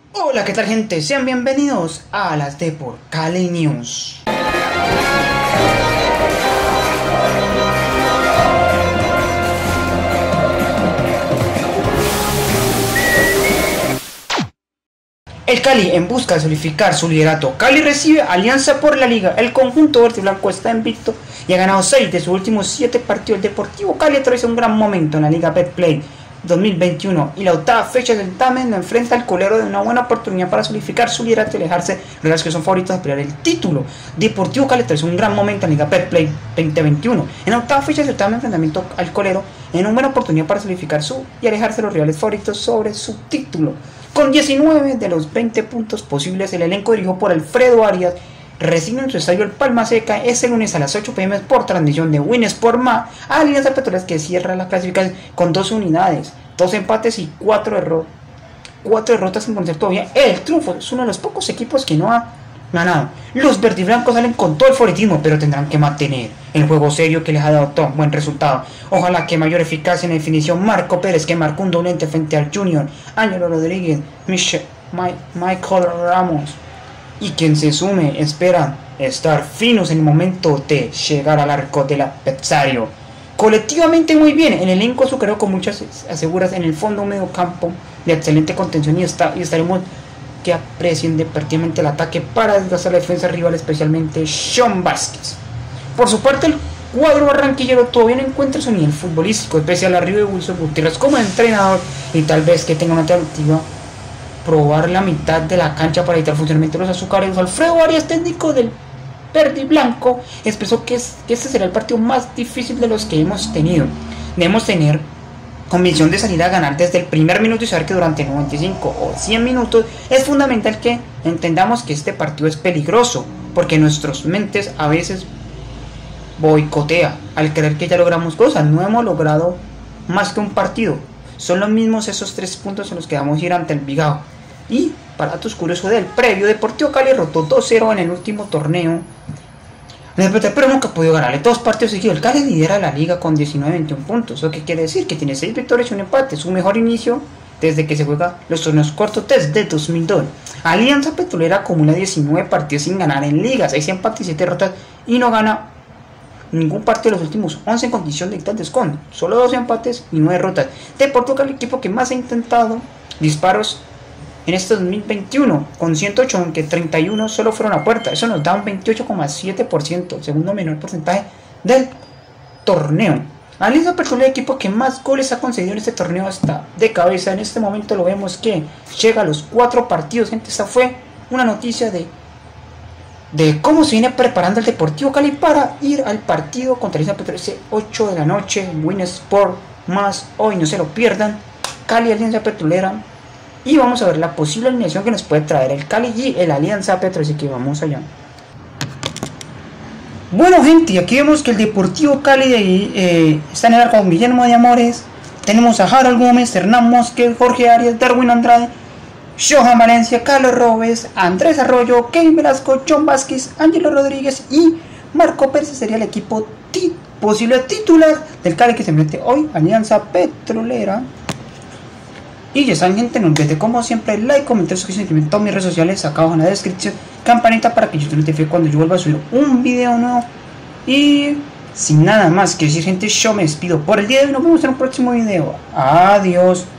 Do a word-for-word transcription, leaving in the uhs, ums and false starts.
Hola, ¿qué tal, gente? Sean bienvenidos a las Depor Cali News. El Cali en busca de solidificar su liderato. Cali recibe Alianza por la Liga. El conjunto verde y blanco está invicto y ha ganado seis de sus últimos siete partidos. El Deportivo Cali atraviesa un gran momento en la Liga Betplay dos mil veintiuno y la octava fecha del certamen lo enfrenta al colero de una buena oportunidad para solidificar su liderato y alejarse de los que son favoritos a pelear el título. Deportivo Cali atraviesa un gran momento en la Liga Betplay veinte veintiuno. En la octava fecha del certamen, enfrentamiento al colero en una buena oportunidad para solidificar su y alejarse de los rivales favoritos sobre su título. Con diecinueve de los veinte puntos posibles, el elenco dirigido por Alfredo Arias recibe en su estadio el Palma Seca este lunes a las ocho p m por transmisión de Winsport Más a Alianza Petrolera, que cierra la clasificación con dos unidades, dos empates y cuatro, erro cuatro derrotas sin conocer todavía el triunfo. Es uno de los pocos equipos que no ha ganado. Los verdiblancos salen con todo el favoritismo, pero tendrán que mantener el juego serio que les ha dado tan buen resultado. Ojalá que mayor eficacia en la definición. Marco Pérez, que marcó un doblete frente al Junior, Ángelo Rodríguez, Michel, My, Michael Ramos y quien se sume esperan estar finos en el momento de llegar al arco del adversario. Colectivamente muy bien, el elenco azucarero con muchas aseguras en el fondo, un medio campo de excelente contención y, está, y estaremos que aprecien deportivamente el ataque para desgastar la defensa rival, especialmente Sean Vázquez. Por su parte, el cuadro barranquillero todavía no encuentra su nivel futbolístico, especial arriba de Wilson Gutiérrez como entrenador, y tal vez que tenga una alternativa, probar la mitad de la cancha para evitar el funcionamiento de los azucareros. Alfredo Arias, técnico del verde y blanco, expresó que, es, que este será el partido más difícil de los que hemos tenido. Debemos tener convicción de salir a ganar desde el primer minuto y saber que durante noventa y cinco o cien minutos es fundamental que entendamos que este partido es peligroso, porque nuestras mentes a veces boicotea al creer que ya logramos cosas. No hemos logrado más que un partido, son los mismos esos tres puntos en los que vamos a ir ante el Envigado. Y para datos curiosos del previo, Deportivo Cali derrotó dos cero en el último torneo, pero nunca ha podido ganarle dos partidos seguidos. El Cali lidera la liga con diecinueve veintiún puntos, lo que quiere decir que tiene seis victorias y un empate, su mejor inicio desde que se juega los torneos cortos desde dos mil dos. Alianza Petrolera acumula diecinueve partidos sin ganar en liga, seis empates y siete derrotas, y no gana ningún partido de los últimos once en condición de dictantes, con solo dos empates y nueve derrotas. Deportivo Cali, el equipo que más ha intentado disparos en este dos mil veintiuno, con ciento ocho, aunque treinta y uno solo fueron a puerta. Eso nos da un veintiocho coma siete por ciento, el segundo menor porcentaje del torneo. Alianza Petrolera, el equipo que más goles ha concedido en este torneo, hasta de cabeza. En este momento lo vemos que llega a los cuatro partidos. Gente, esta fue una noticia de, de cómo se viene preparando el Deportivo Cali para ir al partido contra Alianza Petrolera ese ocho de la noche en Winsport Más. Hoy no se lo pierdan, Cali Alianza Petrolera. Y vamos a ver la posible alineación que nos puede traer el Cali y el Alianza Petrolera, así que vamos allá. Bueno, gente, aquí vemos que el Deportivo Cali eh, está en el arco con Guillermo de Amores. Tenemos a Harold Gómez, Hernán Mosquet, Jorge Arias, Darwin Andrade, Johan Valencia, Carlos Robes, Andrés Arroyo, Kevin Velasco, John Vázquez, Ángelo Rodríguez y Marco Pérez. Sería el equipo posible titular del Cali que se mete hoy, Alianza Petrolera. Y ya saben, gente, no olviden como siempre like, comentar, suscribirse en todas mis redes sociales acá abajo en la descripción, campanita para que yo te notifique cuando yo vuelva a subir un video nuevo. Y sin nada más que decir, gente, yo me despido por el día de hoy. Nos vemos en un próximo video. Adiós.